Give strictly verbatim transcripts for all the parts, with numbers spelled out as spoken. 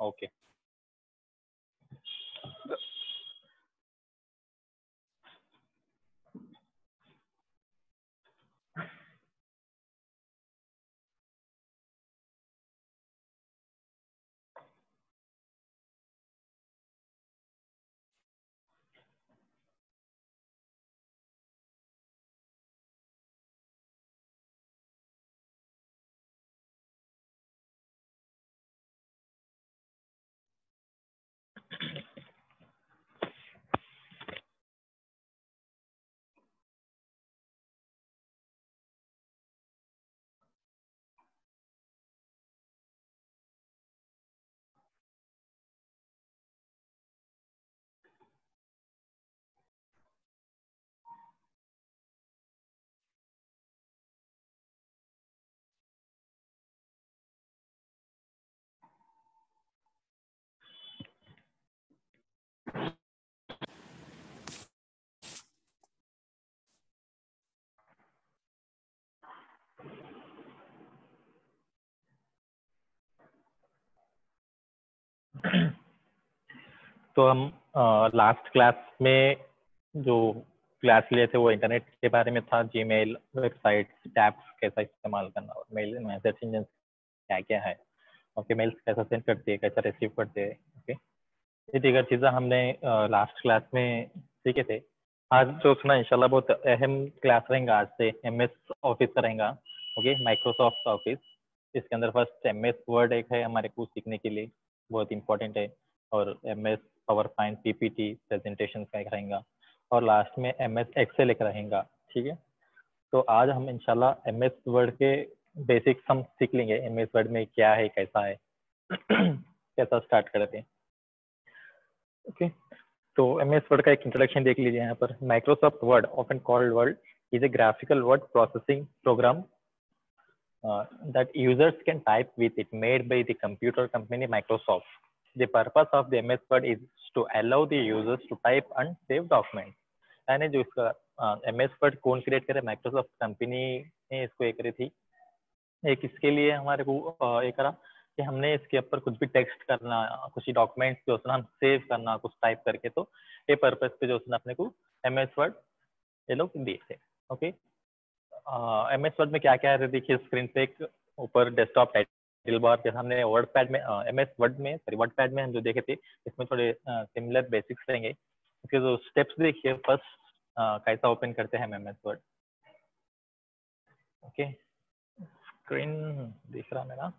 Okay तो हम last class में जो क्लास लिए थे वो इंटरनेट के बारे में था, जीमेल, वेबसाइट, टैब्स कैसा इस्तेमाल करना और मेल मैसेज इंजन क्या क्या है, ओके, मेल्स कैसा सेंड करती है, कैसा रिसीव करते हैं, ओके, ये दीगर चीज़ें हमने लास्ट क्लास में सीखे थे। आज जो सुना इंशाल्लाह बहुत अहम क्लास रहेगा, आज से एम एस ऑफिस का रहेगा, ओके, माइक्रोसॉफ्ट ऑफिस। इसके अंदर फर्स्ट एम एस वर्ड एक है हमारे को सीखने के लिए, बहुत इंपॉर्टेंट है, और M S PowerPoint, PPT, presentation का एक रहेगा, और लास्ट में एम एस एक्सेल एक रहेगा, ठीक है। तो आज हम इंशाल्लाह एम एस वर्ड के बेसिक्स हम सीख लेंगे, एम एस वर्ड में क्या है, कैसा है कैसा स्टार्ट करते हैं, ओके। तो एम एस वर्ड का एक इंट्रोडक्शन देख लीजिए यहाँ पर। Microsoft Word, often called Word, is a graphical word processing program uh, that users can type with it, made by the computer company Microsoft. The purpose of the M S Word is to allow the users to type and save documents. यानी जो इसका M S Word कौन create करे, Microsoft company ने इसको एक करी थी। एक इसके लिए हमारे को एक करा कि हमने इसके ऊपर कुछ भी टेक्स्ट करना, कुछ डॉक्यूमेंट्स जो है हम सेव करना कुछ टाइप करके, तो ये पर्पस पे जो है अपने को एम एस वर्ड ये लोग दिए थे, ओके। एम एस वर्ड में क्या क्या है देखिए, स्क्रीन पे एक ऊपर डेस्कटॉप टाइटल बार, जैसे हमने वर्ड पैड में एम एस वर्ड में सॉरी वर्ड पैड में हम जो देखे थे, इसमें थोड़े सिमिलर बेसिक्स रहेंगे। इसके जो स्टेप्स देखिए, फर्स्ट कैसा ओपन करते हैं M S Word, okay, screen दिख रहा मेरा,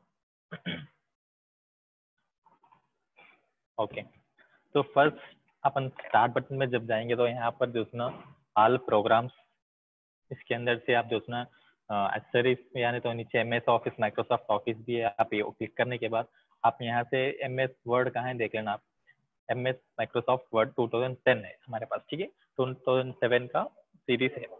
ओके। तो फर्स्ट अपन स्टार्ट बटन में जब जाएंगे तो यहाँ पर जो ना ऑल प्रोग्राम्स, इसके अंदर से आप जो ना एक्सेसरीज यानी तो नीचे M S Office, Microsoft Office भी है, आप ये क्लिक करने के बाद आप यहाँ से एम एस वर्ड कहाँ है देख लेना आप, M S Microsoft Word two thousand ten है हमारे पास, ठीक है, टू थाउजेंड सेवन का सीरीज है,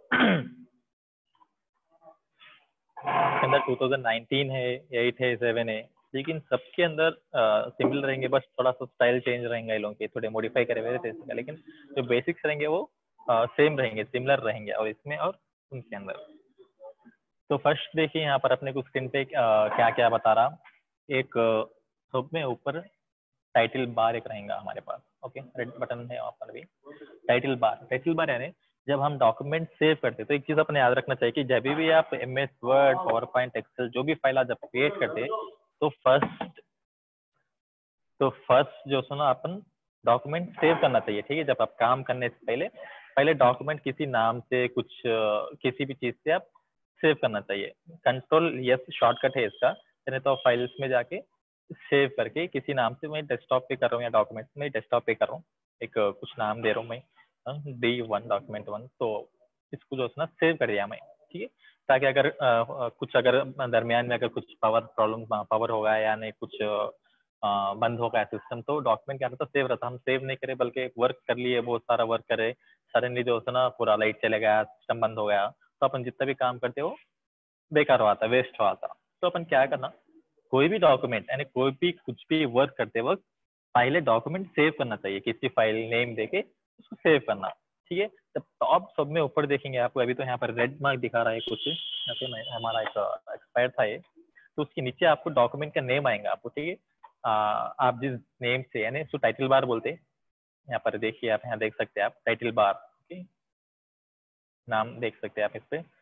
इसके अंदर टू थाउजेंड नाइनटीन है, एट है, सेवन है, लेकिन सबके अंदर सिमिलर रहेंगे, बस थोड़ा सा स्टाइल चेंज रहेंगे, लोगों के थोड़े मॉडिफाई करे हुए थे, लेकिन जो बेसिक्स रहेंगे वो सेम रहेंगे, सिमिलर रहेंगे, और इसमें और उनके अंदर। तो फर्स्ट देखिए यहाँ पर अपने को स्क्रीन पे क्या क्या बता रहा, एक सब में ऊपर टाइटल बार एक रहेगा हमारे पास, ओके, रेड बटन है वहाँ पर भी टाइटल बार। टाइटल बार यानी जब हम डॉक्यूमेंट सेव करते हैं तो एक चीज अपने याद रखना चाहिए कि जब भी आप M S Word, PowerPoint, Excel जो भी फाइल आप जब क्रिएट करते हैं तो फर्स्ट तो फर्स्ट जो सुना अपन डॉक्यूमेंट सेव करना चाहिए, ठीक है। जब आप काम करने से पहले पहले डॉक्यूमेंट किसी नाम से, कुछ किसी भी चीज से आप सेव करना चाहिए। कंट्रोल यस शॉर्टकट है इसका, नहीं तो फाइल्स में जाके सेव करके किसी नाम से, मैं डेस्कटॉप पे कर रहा हूँ या डॉक्यूमेंट में डेस्कटॉप पे कर रहा हूँ, एक कुछ नाम दे रहा हूँ मैं, डी वन डॉक्यूमेंट वन, तो इसको जो है ना सेव कर दिया मैं, ठीक है, ताकि अगर आ, कुछ अगर दरमियान में अगर कुछ पावर प्रॉब्लम, पावर होगा या नहीं, कुछ आ, बंद हो गया सिस्टम, तो डॉक्यूमेंट क्या रहता सेव रहता, हम सेव नहीं करे बल्कि वर्क कर लिए, बहुत सारा वर्क करे, सडनली जो है ना पूरा लाइट चले गया, सिस्टम बंद हो गया, तो अपन जितना भी काम करते हो बेकार हुआ था, वेस्ट हुआ था। तो अपन क्या करना, कोई भी डॉक्यूमेंट यानी कोई भी कुछ भी वर्क करते वक्त पहले डॉक्यूमेंट सेव करना चाहिए, किसी फाइल नेम देके उसको सेव करना, ठीक है। जब टॉप सब में ऊपर देखेंगे आपको, अभी तो यहाँ पर रेड मार्क दिखा रहा है कुछ, हमारा एक एक्सपायर था ये, तो उसके नीचे आपको डॉक्यूमेंट का नेम आएगा आपको, ठीक है। आ, आप जिस नेम से यानी इसको टाइटल बार बोलते हैं, यहाँ पर देखिए आप यहाँ देख सकते हैं आप टाइटल बार, ओके, नाम देख सकते हैं आप इस पे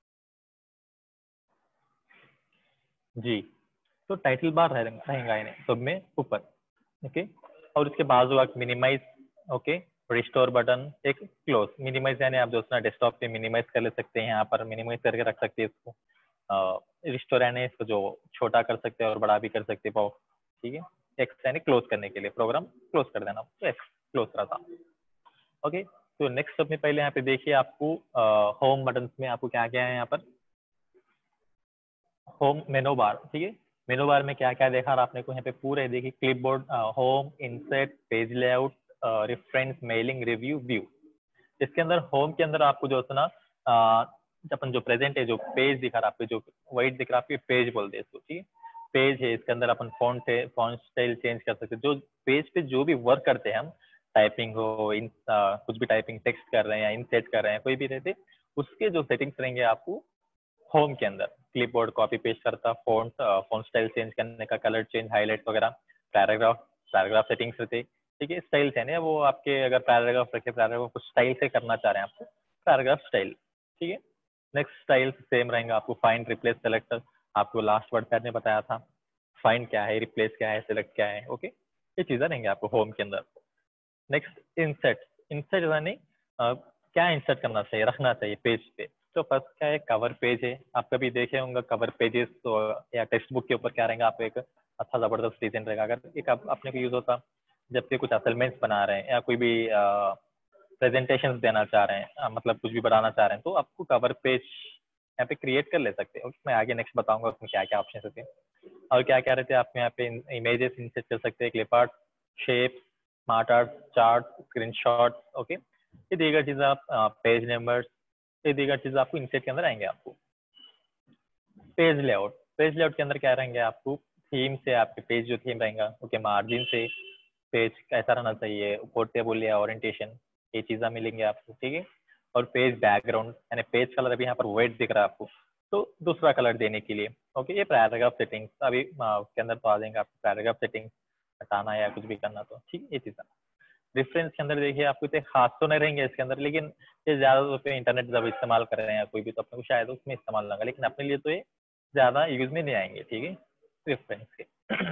जी। तो टाइटल बार रहेगा इन्हें सब में ऊपर, ओके। और उसके बाजू आप मिनिमाइज, ओके, रिस्टोर बटन, एक क्लोज। मिनिमाइज यानी आप जो है डेस्कटॉप पे मिनिमाइज कर ले सकते हैं, यहाँ पर मिनिमाइज करके रख सकते हैं इसको। रिस्टोर यानी इसको जो छोटा कर सकते हैं और बड़ा भी कर सकते हैं बॉक्स, ठीक है। एक्स यानी क्लोज करने के लिए, प्रोग्राम क्लोज कर देना, तो एक्स क्लोज रहा था, ओके। तो नेक्स्ट स्टेप में पहले यहाँ पे देखिए आपको होम बटन में आपको क्या क्या है यहाँ पर, होम मेनू बार, ठीक है। मेनू बार में क्या क्या देखा और आपने को यहाँ पे पूरे देखिए clipboard, home, insert, page layout, reference, mailing, review, view. इसके अंदर होम के अंदर आपको जो है ना अपन जो प्रेजेंट है, जो पेज दिखा रहा है आपको, जो वाइट दिख रहा है आपको, पेज बोलते हैं इसको, ठीक है। पेज है, इसके अंदर अपन फॉन्ट है, फॉन्ट स्टाइल चेंज कर सकते हैं। जो पेज पे जो भी वर्क करते हैं हम, टाइपिंग हो, इन आ, कुछ भी टाइपिंग टेक्स्ट कर रहे हैं या इनसेट कर रहे हैं, कोई भी रहते, उसके जो सेटिंग्स रहेंगे आपको होम के अंदर, क्लिपबोर्ड कॉपी पेस्ट करता, फॉन्ट, फॉन्ट स्टाइल चेंज करने का, कलर चेंज, हाईलाइट वगैरह, पैराग्राफ, पैराग्राफ सेटिंग्स रहते, ठीक है। स्टाइल्स है ना वो आपके, अगर पैराग्राफ रखे, पैराग्राफ कुछ स्टाइल से करना चाह रहे हैं आपको, पैराग्राफ स्टाइल, ठीक है। नेक्स्ट स्टाइल सेम रहेगा आपको, फाइंड, रिप्लेस, सेलेक्ट, आपको लास्ट वर्ड पैड में बताया था, फाइंड क्या है, रिप्लेस क्या है, सेलेक्ट क्या है, ओके। ये चीजें रहेंगे आपको होम के अंदर। नेक्स्ट इंसर्ट, इंसर्ट यानी क्या इंसर्ट करना चाहिए, रखना चाहिए पेज पे। तो फर्स्ट क्या है, कवर पेज है, आप कभी देखे होंगे कवर पेजेस, तो या टेक्स्ट बुक के ऊपर क्या रहेगा, आप एक अच्छा जबरदस्त डिजाइन रहेगा। अगर एक आप अपने को यूज होता जब भी कुछ असाइनमेंट्स बना रहे हैं या कोई भी प्रेजेंटेशन देना चाह रहे हैं, आ, मतलब कुछ भी बनाना चाह रहे हैं, तो आपको कवर पेज यहाँ पे क्रिएट कर ले सकते हैं। मैं आगे नेक्स्ट बताऊंगा उसमें क्या क्या ऑप्शन होते हैं और क्या क्या रहते हैं। आप यहाँ पे इमेजेस इंसर्ट कर सकते हैं, clip art, shape, smart art, chart, screenshot, okay. ये दीगर चीजें आप, पेज नंबर्स, ये दीगर चीजें आपको इंसर्ट के अंदर आएंगे। आपको पेज लेआउट, पेज लेआउट के अंदर क्या रहेंगे आपको, थीम से आपके पेज जो थीम रहेगा, ओके, मार्जिन से पेज कैसा रहना चाहिए, पोर्टेबल या ओरिएंटेशन, ये चीज़ें मिलेंगे आपको, ठीक है। और पेज बैकग्राउंड यानी पेज कलर अभी यहाँ पर वाइट दिख रहा है आपको, तो दूसरा कलर देने के लिए, ओके। ये पैराग्राफ सेटिंग्स अभी उसके अंदर तो आ जाएंगे आपको, पैराग्राफ सेटिंग्स हटाना या कुछ भी करना तो, ठीक है। ये चीज़ें रेफरेंस के अंदर देखिए आपको इतने खास तो नहीं रहेंगे इसके अंदर, लेकिन ये ज्यादा पे इंटरनेट जब इस्तेमाल कर रहे हैं कोई भी, तो अपने को शायद उसमें इस्तेमाल लगा, लेकिन अपने लिए तो ये ज्यादा यूज में नहीं आएंगे, ठीक है, रेफरेंस के।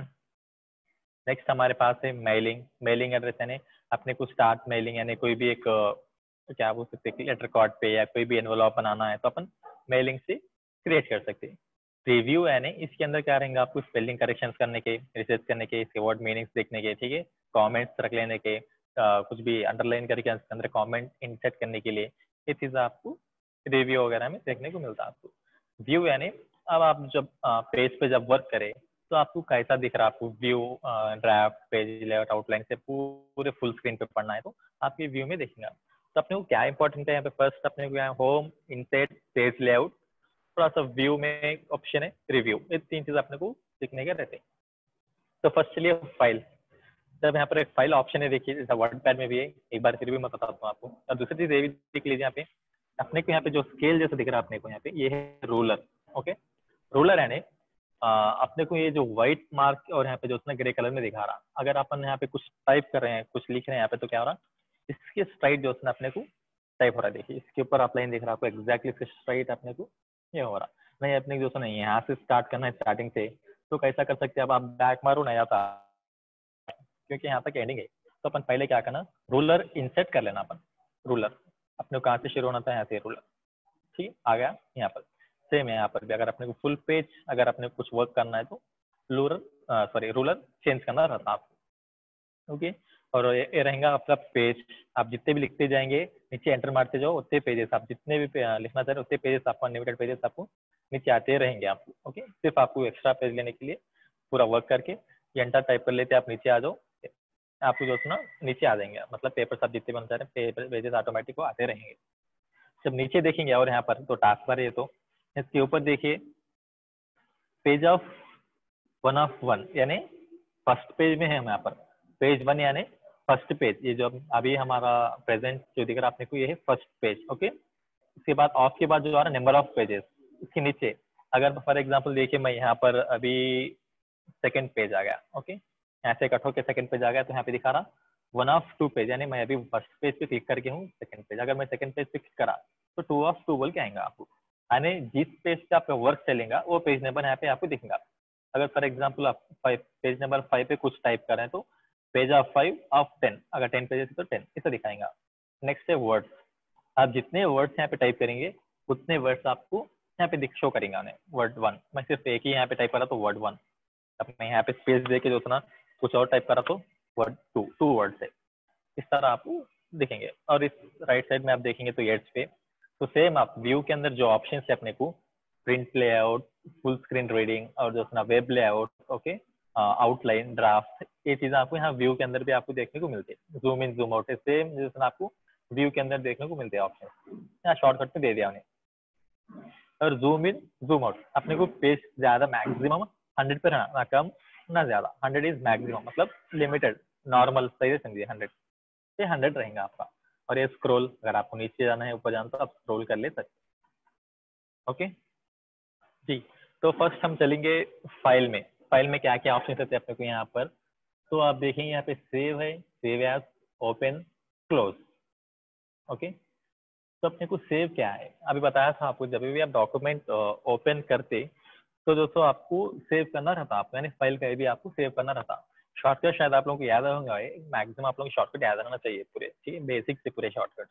नेक्स्ट हमारे पास है मेलिंग, मेलिंग एड्रेस यानी अपने को स्टार्ट मेलिंग यानी कोई भी एक क्या बोल सकते हैं, लेटर कार्ड पे या कोई भी एनवलप बनाना है तो अपन मेलिंग से क्रिएट कर सकते हैं। रिव्यू यानी इसके अंदर क्या रहेंगे आपको, स्पेलिंग करेक्शन करने के, रिसर्च करने के, इसके वर्ड मीनिंग्स देखने के, ठीक है, कमेंट्स रख लेने के, आ, कुछ भी अंडरलाइन करके इसके अंदर कमेंट इंसर्ट करने के लिए, ये चीज़ आपको रिव्यू वगैरह में देखने को मिलता है आपको। व्यू यानी अब आप जब पेज पे जब वर्क करें तो आपको कैसा दिख रहा है, आपको view, draft, page layout, outline से पूरे फुल स्क्रीन पे पढ़ना है तो आपके व्यू में देखेंगे। तो अपने को क्या इंपॉर्टेंट है यहाँ पे, फर्स्ट अपने को यहाँ होम, इंसर्ट, पेज लेआउट, थोड़ा सा व्यू में ऑप्शन है रिव्यू, ये तीन चीज अपने को सीखने के रहते हैं। तो फर्स्ट चलिए फाइल, जब यहाँ पर एक फाइल ऑप्शन है देखिए, जैसा वर्ड पैड में भी है, एक बार फिर भी मैं बताता हूँ आपको। और दूसरी चीज ये भी देख लीजिए, यहाँ पे अपने को यहाँ पे जो स्केल जैसा दिख रहा है अपने को यहाँ पे, ये है रूलर, ओके। रूलर यानी अपने को ये जो व्हाइट मार्क और यहाँ पे जो उसने ग्रे कलर में दिखा रहा, अगर अपन यहाँ पे कुछ टाइप कर रहे हैं, कुछ लिख रहे हैं यहाँ पे, तो क्या हो रहा, इसके स्ट्राइट जो उसने अपने को टाइप हो रहा है, देखिए इसके ऊपर आप लाइन दिख रहा है आपको, एग्जैक्टली इसके स्ट्राइट अपने को ये हो रहा। नहीं अपने जो नहीं यहाँ से स्टार्ट करना है स्टार्टिंग से, तो कैसा कर सकते हैं, अब आप बैक मारो ना, या क्योंकि यहाँ तक एंडिंग है, तो अपन पहले क्या करना, रूलर इंसर्ट कर लेना अपन। रूलर अपने को कहाँ से शुरू होना था, यहाँ से रूलर, ठीक आ गया। यहाँ पर सेम है, यहाँ पर भी अगर अपने को फुल पेज अगर अपने को कुछ वर्क करना है तो रूलर सॉरी रूलर चेंज करना रहता है आपको, ओके। और ये रहेगा आपका पेज, आप जितने भी लिखते जाएंगे नीचे एंटर मारते जाओ, उतने पेजेस आप जितने भी लिखना चाह रहे हो उतने पेजेस आपको, अनलिमिटेड पेजेस आपको नीचे आते रहेंगे आपको, ओके। सिर्फ आपको एक्स्ट्रा पेज लेने के लिए पूरा वर्क करके एंटर टाइप कर लेते आप, नीचे आ जाओ, आपको जो ना नीचे आ जाएंगे, मतलब पेपर सब जितने बन रहे पेपर पेजेस ऑटोमेटिक वो आते रहेंगे। जब नीचे देखेंगे और यहाँ पर तो टास्क बार है, तो इसके ऊपर देखिए page of one of one यानी फर्स्ट पेज में है हम यहाँ पर, पेज वन यानी फर्स्ट पेज, ये जो अभी हमारा प्रेजेंट जो दिख रहा है आपने को, ये है फर्स्ट पेज, ओके। उसके बाद ऑफ के बाद जो आ रहा नंबर ऑफ पेजेस, इसके नीचे अगर फॉर एग्जांपल देखिए मैं यहाँ पर अभी सेकंड पेज आ गया, ओके, ऐसे कट होकर सेकंड पेज आ गया, तो यहाँ पे दिखा रहा वन ऑफ टू पेज, यानी मैं अभी फर्स्ट पेज पे क्लिक करके हूँ सेकंड पेज, अगर मैं सेकंड पेज पे क्लिक करा तो टू ऑफ टू बोल के आएगा आपको, यानी जिस पेज पे आपका वर्क चलेगा वो पेज नंबर यहाँ पे आपको दिखेगा। अगर फॉर एग्जाम्पल आप फाइव पेज नंबर फाइव पे कुछ टाइप करें तो page of five of ten, अगर टेन पेजेस तो टेन इसे दिखाएगा। नेक्स्ट है वर्ड्स, आप जितने वर्ड्स यहाँ पे टाइप करेंगे उतने वर्ड्स आपको यहाँ पे दिख शो करेंगे उन्हें। वर्ड वन मैं सिर्फ एक ही यहाँ पे टाइप करा तो वर्ड वन, अब मैं यहाँ पे स्पेस दे के जो ना कुछ और टाइप करा तो वर्ड टू, टू वर्ड्स है, इस तरह आपको दिखेंगे। और इस राइट साइड में आप देखेंगे तो एड्स पे तो सेम आप व्यू के अंदर जो ऑप्शन है अपने को print layout, full screen reading और जो ना web layout, okay, outline, draft, ये चीजें आपको यहाँ व्यू के अंदर भी आपको देखने को मिलती है। जूम इन जूम आउट है सेम जैसे आपको व्यू के अंदर देखने को मिलते हैं ऑप्शन, यहाँ शॉर्टकट में दे दिया उन्हें। और जूम इन जूम आउट अपने को पेज ज्यादा मैक्सिमम हंड्रेड पे रहना, ना कम ना ज्यादा, हंड्रेड इज मैक्सिमम मतलब लिमिटेड, नॉर्मल सही से समझिए, हंड्रेड ये हंड्रेड रहेगा आपका। और ये स्क्रॉल, अगर आपको नीचे जाना है ऊपर जाना तो आप स्क्रॉल कर ले सकते। ओके जी, तो फर्स्ट हम चलेंगे फाइल में। फाइल में क्या क्या ऑप्शन रहते हैं अपने को यहाँ पर, तो आप देखेंगे यहाँ पे सेव है, save as, open, close. Okay, तो अपने को सेव क्या है, अभी बताया था आपको जब भी आप डॉक्यूमेंट ओपन करते तो दोस्तों आपको सेव करना रहता, आपको यानी फाइल का भी आपको सेव करना रहता। शॉर्टकट शायद आप लोगों को याद होंगे, मैक्सिमम आप लोगों को शॉर्टकट याद रहना चाहिए पूरे, ठीक है, बेसिक से पूरे शॉर्टकट।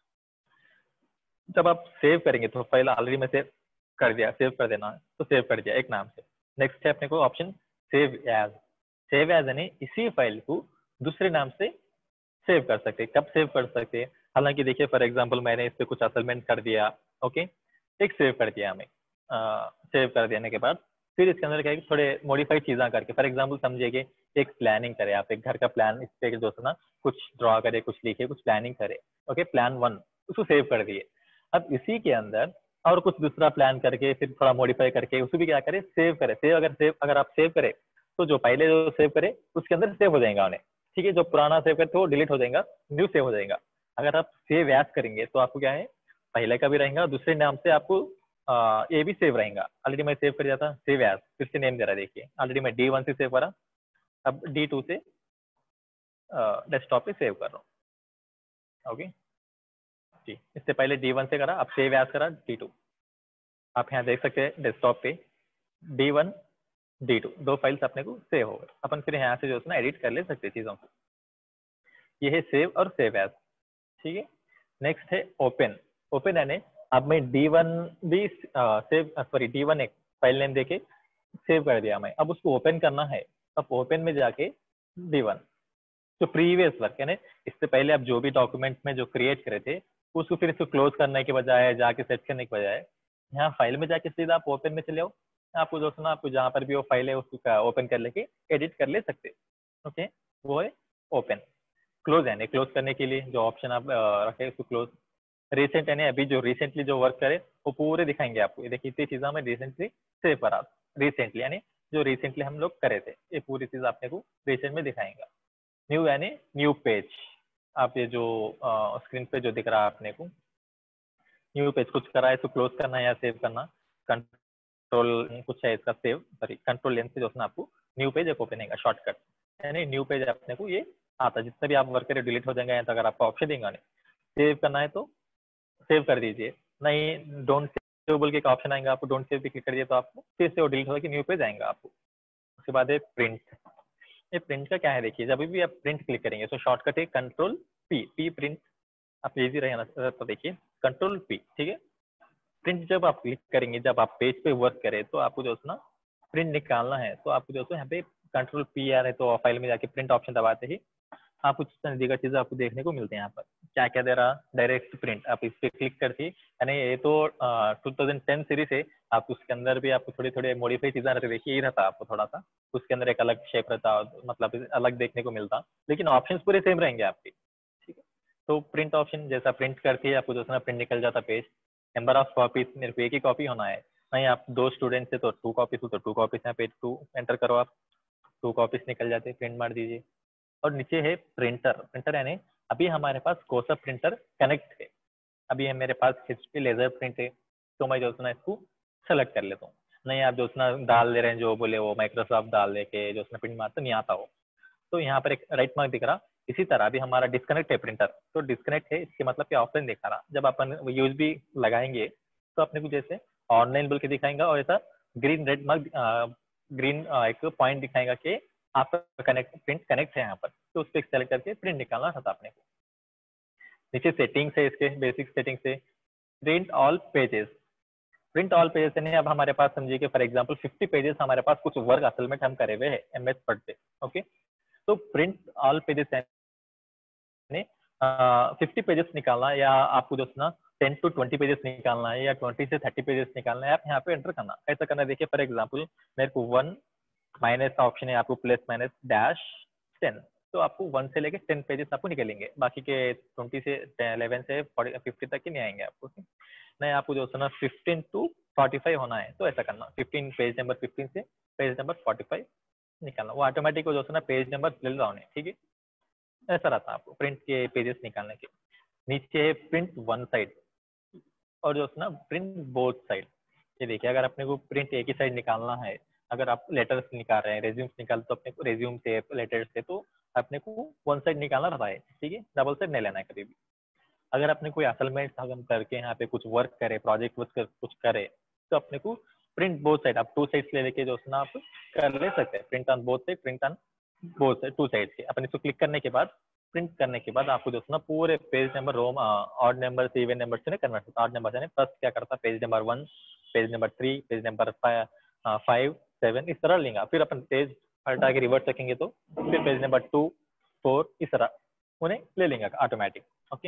जब आप सेव करेंगे तो फाइल ऑलरेडी मैं सेव कर दिया, सेव कर देना है तो सेव कर दिया एक नाम से। नेक्स्ट है अपने को option save as, save as यानी इसी फाइल को दूसरे नाम से सेव कर सकते। कब सेव कर सकते हैं, हालांकि देखिए फॉर एग्जांपल मैंने इस पे कुछ असाइनमेंट कर दिया, ओके, एक सेव कर दिया हमें, सेव कर देने के बाद फिर इसके अंदर क्या है थोड़े मॉडिफाइड चीज़ें करके, फॉर एग्जांपल समझिए कि एक प्लानिंग करे, आप एक घर का प्लान इस पे जो है ना कुछ ड्रॉ करे, कुछ लिखे, कुछ प्लानिंग करे, ओके, प्लान वन उसको सेव कर दिए। अब इसी के अंदर और कुछ दूसरा प्लान करके फिर थोड़ा मॉडिफाई करके उसको भी क्या करे, सेव करे। सेव अगर सेव अगर आप सेव करें तो जो पहले जो सेव करे उसके अंदर सेव हो जाएगा उन्हें, ठीक है, जो पुराना सेव करते वो डिलीट हो जाएगा, न्यू सेव हो जाएगा। अगर आप सेव एज करेंगे तो आपको क्या है पहले का भी रहेगा, दूसरे नाम से आपको आ, ये भी सेव रहेगा। ऑलरेडी मैं सेव कर दिया था, सेव एज, फिर से नेम दे रहा है, देखिए ऑलरेडी मैं डी वन से सेव करा, अब डी टू से डेस्कटॉप पे सेव कर रहा हूँ। ओके जी, इससे पहले डी वन से करा, अब सेव एज करा डी टू, आप यहाँ देख सकते हैं डेस्कटॉप पे डी वन डी टू दो फाइल्स अपने को सेव हो गए। अपन फिर यहाँ से जो है ना एडिट कर ले सकते चीज़ों को, ये है सेव और सेव एज, ठीक है। नेक्स्ट है ओपन, ओपन यानी अब मैं डी वन भी सेव सॉरी डी वन एक फाइल नेम देके सेव कर दिया मैं, अब उसको ओपन करना है, अब ओपन में जाके डी वन जो प्रीवियस वर्क यानी इससे पहले आप जो भी डॉक्यूमेंट में जो क्रिएट करे थे उसको फिर इसको क्लोज करने के बजाय, जाके सेट करने के बजाय यहाँ फाइल में जाके सीधा आप ओपन में चले आओ, आपको जो सुना आपको जहाँ पर भी वो फाइल है उसको ओपन कर लेके एडिट कर ले सकते। ओके, वो है ओपन। क्लोज यानी क्लोज करने के लिए जो ऑप्शन आप रखे उसको क्लोज। रिसेंट यानी अभी जो रिसेंटली जो वर्क करे वो पूरे दिखाएंगे आपको, ये देखिए इतनी चीज़ में रिसेंटली सेव करा, रिसेंटली यानी जो रिसेंटली हम लोग करे थे ये पूरी चीज़ आपने को रिसेंट में दिखाएंगा। न्यू यानी न्यू पेज, आप ये जो स्क्रीन पे जो दिख रहा है आपने को न्यू पेज कुछ करा है तो क्लोज करना है या सेव करना, कंट्रोल कुछ है इसका सेव सॉरी कंट्रोल लेन से जो है आपको न्यू पेज एक ओपन होगा शॉर्टकट, यानी न्यू पेज अपने को ये आता है, जितने भी आप वर्क करें डिलीट हो जाएंगे, तो अगर आपको ऑप्शन देंगे नहीं सेव करना है तो सेव कर दीजिए, नहीं डोंट सेव बोल के एक ऑप्शन आएगा, आपको डोंट सेव पे क्लिक कर दिए तो आपको फिर से वो डिलीट होगा कि न्यू पेज आएगा आपको। उसके बाद है प्रिंट, ये प्रिंट का क्या है देखिए, जब भी आप प्रिंट क्लिक करेंगे तो शॉर्टकट है कंट्रोल पी, पी प्रिंट, आप इजी रहेगा तो देखिए कंट्रोल पी, ठीक है। प्रिंट जब आप क्लिक करेंगे, जब आप पेज पे वर्क करें तो आपको जो है ना प्रिंट निकालना है तो आपको जो है यहाँ पे कंट्रोल पी आ रहा है तो फाइल में जाके प्रिंट ऑप्शन दबाते ही आप कुछ दीगर चीजें आपको देखने को मिलते हैं। यहाँ पर क्या क्या दे रहा, डायरेक्ट प्रिंट, आप इस पे क्लिक करती यानी ये तो टू थाउजेंड टेन सीरीज है, आप उसके अंदर भी आपको थोड़ी थोड़ी मॉडिफाई चीजें रहती, देखिए यही रहता आपको थोड़ा सा उसके अंदर एक अलग शेप रहता, मतलब अलग देखने को मिलता, लेकिन ऑप्शन पूरे सेम रहेंगे आपके, ठीक है। तो प्रिंट ऑप्शन जैसा प्रिंट करती है आपको जो है ना प्रिंट निकल जाता पेज। नंबर ऑफ कॉपीज मेरे को एक ही कॉपी होना है, नहीं आप दो स्टूडेंट्स है तो टू कॉपीज हो तो टू कॉपीज यहाँ पे टू एंटर करो, आप टू कॉपीज निकल जाते, प्रिंट मार दीजिए। और नीचे है प्रिंटर, प्रिंटर यानी अभी हमारे पास कौन सा प्रिंटर कनेक्ट है, अभी है मेरे पास एचपी लेजर प्रिंट है तो मैं जो है ना इसको सेलेक्ट कर लेता हूँ, नहीं आप जो है ना डाल दे रहे हैं जो बोले वो माइक्रोसॉफ्ट डाल दे के जो उसमें प्रिंट मारता नहीं आता हो तो यहाँ पर एक राइट मार्क दिख रहा। इसी तरह भी हमारा डिस्कनेक्ट है प्रिंटर, तो डिस्कनेक्ट है इसके मतलब कि ऑफलाइन दिखा रहा। जब अपन यूएसबी लगाएंगे तो अपने को जैसे ऑनलाइन बोल के दिखाएंगा, और ऐसा ग्रीन रेड मार्क ग्रीन एक पॉइंट दिखाएगा कि आपका कनेक्ट प्रिंट कनेक्ट है यहाँ पर, तो उस पर सेलेक्ट करके प्रिंट निकालना था अपने को। नीचे सेटिंग्स है, इसके बेसिक सेटिंग्स है। Print all pages, print all pages यानी अब हमारे पास समझिए कि फॉर एग्जांपल फिफ्टी पेजेस हमारे पास कुछ वर्क असल में हम करे हुए हैं एमएस वर्ड पे, ओके। तो प्रिंट ऑल पेजेस यानी फिफ्टी पेजेस निकालना, या आपको जो ना टेन टू ट्वेंटी पेजेस निकालना है, या ट्वेंटी से थर्टी पेजेस निकालना है, आप यहाँ पे एंटर करना। कैसा करना है देखिए, फॉर एग्जाम्पल मेरे को वन माइनस का ऑप्शन है, आपको प्लस माइनस डैश टेन, तो आपको वन से लेके टेन पेजेस आपको निकलेंगे, बाकी के ट्वेंटी से इलेवन से फिफ्टी तक ही नहीं आएंगे आपको। नहीं, आपको जो ना फिफ्टीन टू फोर्टी फाइव होना है, तो ऐसा करना, फिफ्टीन पेज नंबर फिफ्टीन से पेज नंबर फोर्टी फाइव निकालना, वो ऑटोमेटिक जो ना पेज नंबर ले रहा है, ठीक है। ऐसा रहता है आपको प्रिंट के पेजेस निकालने के। नीचे है प्रिंट वन साइड और जो ना प्रिंट बोथ साइड। ये देखिए, अगर अपने को प्रिंट एक ही साइड निकालना है, अगर आप लेटर्स निकाल रहे हैं, रेज्यूम्स निकाल, तो अपने को रेज्यूम से लेटर्स से तो अपने को वन साइड निकालना रहता है, ठीक है, डबल साइड नहीं लेना है कभी भी। अगर अपने कोई असाइनमेंट हम करके यहाँ पे कुछ वर्क करे, प्रोजेक्ट वर्क कुछ करे, तो अपने को प्रिंट बोथ साइड, आप टू साइड्स ले लेके जो ना आप कर ले सकते हैं, print on both side, print on both side, two sides के। अपन इसको क्लिक करने के बाद, प्रिंट करने के बाद आपको जो ना पूरे पेज नंबर रोम ऑड नंबर से इवन नंबर से कन्वर्ट होता है। ऑड नंबर यानी फर्स्ट क्या करता है, page number one, page number three, page number five, seven, इस तरह लेंगे। फिर अपन पेज हटा के रिवर्स रखेंगे तो फिर पेज नंबर टू, फोर, इस तरह उन्हें ले लेंगे ऑटोमेटिक, ओके।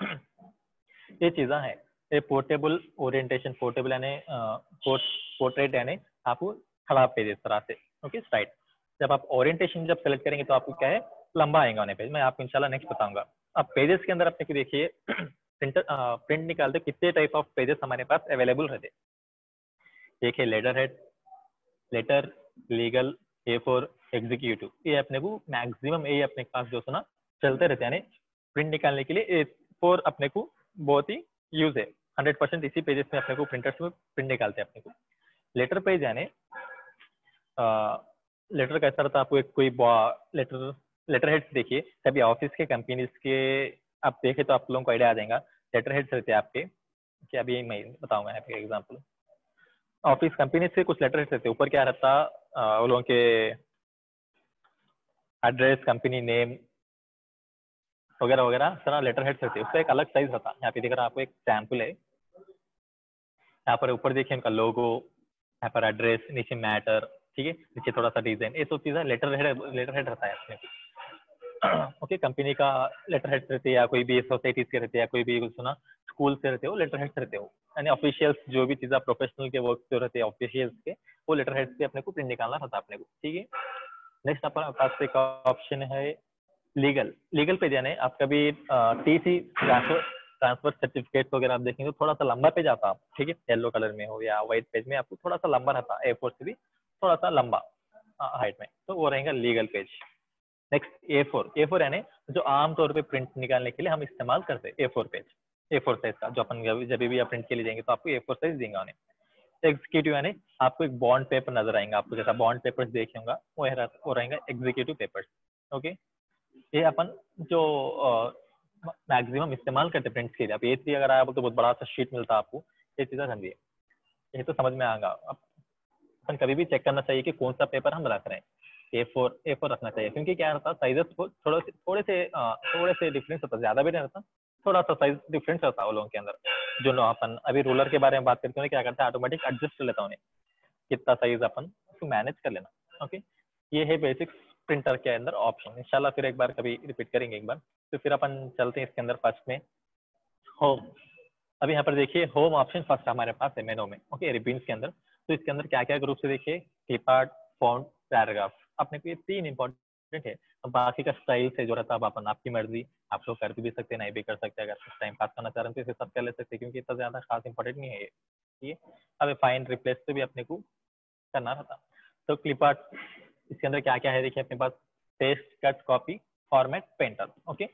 ये चीज़ा है, ये पोर्टेबल ओरिएंटेशन, पोर्टेबल यानी पोर्ट्रेट यानी आपको खड़ा पेज इस तरह से, ओके, स्ट्राइट। जब आप ओरिएंटेशन जब सेलेक्ट करेंगे तो आपको क्या है, लंबा आएगा उन्हें पेज। मैं आपको इंशाल्लाह नेक्स्ट बताऊंगा। अब पेजेस के अंदर अपने को देखिए प्रिंटर प्रिंट निकालते कितने टाइप ऑफ पेजेस हमारे पास अवेलेबल रहते। एक है letter head, letter, legal, A four, executive. ये अपने को मैक्सिमम ये अपने पास जो ना चलते रहते हैं, प्रिंट निकालने के लिए ए फोर अपने को बहुत ही यूज है। हंड्रेड परसेंट इसी पेजेस में अपने को प्रिंटर्स में प्रिंट निकालते हैं अपने को। लेटर पेज यानी लेटर कैसा रहता है, आपको एक कोई लेटर लेटर हेड्स देखिए, कभी ऑफिस के, कंपनीज के आप देखे तो आप लोगों को आइडिया आ जाएगा। लेटर हेड्स रहते हैं आपके, कि अभी मैं बताऊंगा यहाँ पे एग्जाम्पल। ऑफिस कंपनी से कुछ लेटर हेड्स रहते हैं, ऊपर क्या रहता वो लोगों के एड्रेस, कंपनी नेम वगैरह वगैरह सारा लेटर हेड्स रहते हैं। उसका एक अलग साइज रहता है। यहाँ पे देख रहा आपको एक सैम्पल है, यहाँ पर ऊपर देखिए उनका लोगो, यहाँ पर एड्रेस, नीचे मैटर, ठीक है, नीचे थोड़ा सा डिजाइन, ये सब चीज़ें लेटर हेड लेटर हेड रहता है अपने को, ओके। कंपनी का लेटर हेड रहते हैं, या कोई भी सोसाइटीज के रहते हैं, या कोई भी सुना स्कूल से रहते हो, लेटर हेड्स रहते हो, यानी ऑफिशियल्स जो भी चीज़ें प्रोफेशनल के वर्क जो रहते हैं ऑफिशियल्स के, वो लेटर हेड्स से अपने को प्रिंट निकालना रहता है अपने को, ठीक है। नेक्स्ट अपने पास एक ऑप्शन है लीगल। लीगल पे जाने आप कभी टीसी ट्रांसफर ट्रांसफर सर्टिफिकेट वगैरह आप देखेंगे तो थोड़ा सा लंबा पेज आता है, ठीक है, येलो कलर में हो या व्हाइट पेज में, आपको थोड़ा सा लंबा रहता है, ए फोर से भी थोड़ा सा लंबा हाइट में, तो वो रहेगा legal page. Next A four. A four यानी जो आमतौर पे प्रिंट निकालने के लिए हम इस्तेमाल करते हैं, A four page, A four size का, जो अपन जब भी आप प्रिंट के लिए जाएंगे तो आपको ए फोर साइज देंगे उन्हें। एग्जीक्यूटिव यानी आपको एक बॉन्ड पेपर नजर आएंगे, आपको जैसा बॉन्ड पेपर्स देखे होंगे वो वो रहेंगे एग्जीक्यूटिव पेपर्स, ओके। ये अपन जो मैक्सिमम इस्तेमाल करते प्रिंट्स के लिए। अब ए थ्री अगर आया तो बहुत बड़ा सा शीट मिलता है आपको, ये चीज़ें समझिए, ये तो समझ में आएगा। अब अपन कभी भी चेक करना चाहिए कि कौन सा पेपर हम रख रहे हैं। ए फोर ए फोर रखना चाहिए, क्योंकि क्या रहता है साइजेस थोड़े से थोड़े से थोड़े से डिफरेंस होता है, ज़्यादा भी नहीं रहता, थोड़ा सा साइज डिफरेंस रहता है वो लोगों के अंदर। जो नो अपन अभी रूलर के बारे में बात करते हैं, क्या करता है ऑटोमेटिक एडजस्ट कर लेता हूँ कितना साइज अपन उसको मैनेज कर लेना, ओके। ये है बेसिक प्रिंटर के अंदर ऑप्शन। इंशाल्लाह फिर एक बार कभी रिपीट करेंगे एक बार। तो फिर अपन चलते हैं इसके अंदर फर्स्ट में होम। अभी यहाँ पर देखिए होम ऑप्शन फर्स्ट हमारे पास है मेनू में, ओके, रिबिन्स के अंदर। तो इसके अंदर क्या क्या ग्रुप से देखिए, क्लिपआर्ट, फॉन्ट, पैराग्राफ, अपने को ये तीन इंपॉर्टेंट है। अब बाकी का स्टाइल से जो रहता है अपन आपकी मर्जी, आप लोग कर भी सकते हैं, नहीं भी कर सकते। अगर टाइम पास करना चाह रहे हैं तो इसे सब कर ले सकते हैं, क्योंकि इतना ज्यादा खास इंपॉर्टेंट नहीं है ये, ठीक है। अब फाइंड रिप्लेस से भी अपने को करना रहता। तो क्लिपआर्ट इसके अंदर क्या क्या है देखिए अपने पास, paste, cut, copy, format, painter, okay.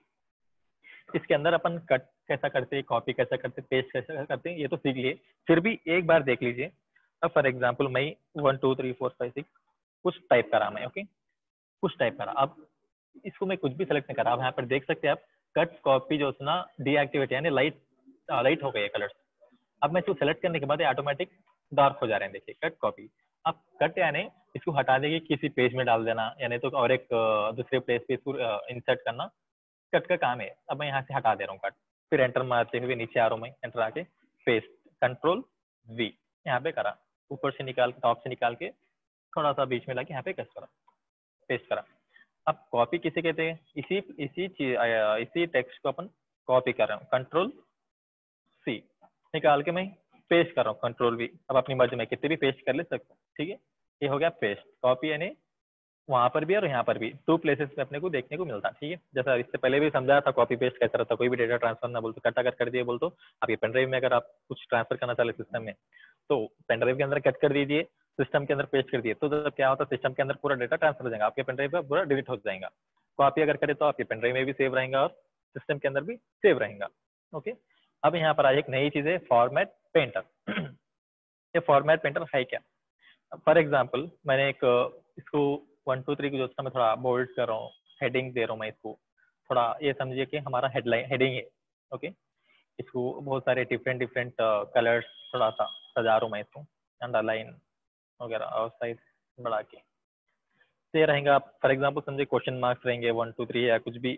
इसके अंदर अपन कट कैसा करते हैं, कॉपी कैसा करते हैं, पेस्ट कैसा करते हैं, ये तो सीख लिए, फिर भी एक बार देख लीजिए। अब फॉर एग्जांपल मैं one two three four five six कुछ टाइप करा मैं, ओके, कुछ टाइप करा। अब इसको मैं कुछ भी सेलेक्ट नहीं करा। आप यहाँ पर देख सकते हैं आप कट कॉपी जो है ना डीएक्टिवेट यानी लाइट लाइट हो गई है कलर्स। अब मैं इसको सेलेक्ट करने के बाद ऑटोमेटिक डार्क हो जा रहे हैं। देखिए कट कॉपी। अब कट यानी इसको हटा देंगे किसी पेज में डाल देना, यानी तो और एक दूसरे पेज पे इसको इंसर्ट करना कट का काम है। अब मैं यहाँ से हटा दे रहा हूँ कट, फिर एंटर मारते हुए नीचे आ रहा हूँ मैं, एंटर आके पेस्ट कंट्रोल वी यहाँ पे करा, ऊपर से निकाल टॉप से निकाल के थोड़ा सा बीच में लाके यहाँ पे कट करा, पेस्ट करा। अब कॉपी किसे कहते हैं? इसी इसी चीज इसी टेक्स्ट को अपन कॉपी कर रहे हूँ, कंट्रोल सी निकाल के मैं पेस्ट कर रहा हूँ, कंट्रोल वी। अब अपनी मर्जी में कितने भी पेस्ट कर ले सकते, ठीक है। ये हो गया पेस्ट। कॉपी यानी वहां पर भी और यहाँ पर भी टू प्लेसेस में अपने को देखने को मिलता है, ठीक है। जैसा इससे पहले भी समझाया था कॉपी पेस्ट कैसा रहता है। कोई भी डेटा ट्रांसफर ना बोल तो कट अगर कर दिए बोल तो आप ये पेनड्राइव में अगर आप कुछ ट्रांसफर करना चाहे सिस्टम में तो पेनड्राइव के अंदर कट कर दीजिए, सिस्टम के अंदर पेस्ट कर दिए, तो जब क्या होता है सिस्टम के अंदर पूरा डेटा ट्रांसफर हो जाएगा, आपके पेनड्राइव पर पूरा डिलीट हो जाएगा। कॉपी अगर करें तो आपके पेनड्राइव में भी सेव रहेगा और सिस्टम के अंदर भी सेव रहेगा। ओके। अब यहाँ पर आई एक नई चीज है फॉर्मेट पेंटर। ये फॉर्मेट पेंटर है क्या? फॉर एग्जाम्पल मैंने एक इसको वन टू थ्री को जो मैं थोड़ा बोल्ड कर रहा हूँ, हेडिंग दे रहा हूँ मैं इसको थोड़ा, ये समझिए कि हमारा हेडलाइन हेडिंग है। ओके। इसको बहुत सारे डिफरेंट डिफरेंट कलर्स थोड़ा सा सजा रहा हूँ मैं इसको, अंडरलाइन वगैरह और साइज बढ़ा के ये रहेगा। फॉर एग्जाम्पल समझिए क्वेश्चन मार्क्स रहेंगे वन टू थ्री या कुछ भी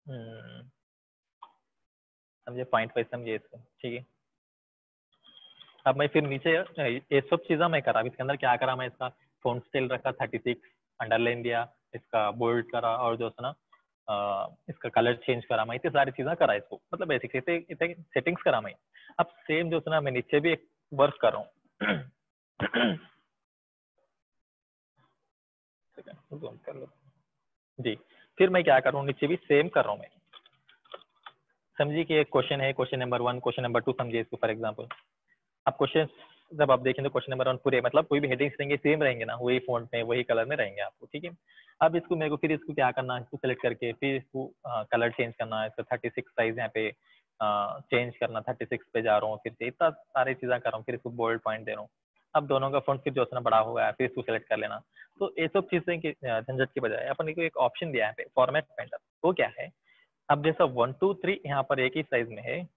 समझिए पॉइंट वाइज समझिए इसको, ठीक है। अब मैं फिर नीचे ये सब चीज़ें मैं करा, इसके अंदर क्या करा मैं, इसका फोन स्टाइल रखा थर्टी सिक्स, अंडरलाइन दिया, इसका बोल्ड करा और जो है ना इसका कलर चेंज करा मैं, इतनी सारी चीज़ें करा इसको, मतलब बेसिक इतने इतने सेटिंग्स करा मैं। अब सेम जो है ना मैं नीचे भी एक वर्क कर रहा हूँ। कर लो जी। फिर मैं क्या कर रहा हूँ, नीचे भी सेम कर रहा हूँ मैं। समझिए कि एक क्वेश्चन है, question number one, question number two समझिए इसको फॉर एग्जाम्पल। अब क्वेश्चन जब आप देखें तो क्वेश्चन नंबर वन पूरे मतलब कोई भी हेडिंग्स रहेंगे सेम रहेंगे ना, वही फॉन्ट में वही कलर में रहेंगे आपको, ठीक है। अब इसको मेरे को फिर इसको क्या करना है, इसको सेलेक्ट करके फिर इसको कलर चेंज करना है, इसका थर्टी सिक्स साइज यहाँ पे चेंज करना, थर्टी सिक्स पे जा रहा हूँ, फिर से इतना सारी चीज़ें कर रहा हूँ, फिर इसको बोल्ड पॉइंट दे रहा हूँ। अब दोनों का फॉन्ट फिर जो है बड़ा हुआ है, फिर इसको सेलेक्ट कर लेना। तो ये सब चीज़ें की झंझट की बजाय अपन को एक ऑप्शन दिया है पे फॉर्मेट पेंटर, वो क्या है। अब जैसा वन टू थ्री यहाँ पर एक ही साइज में है,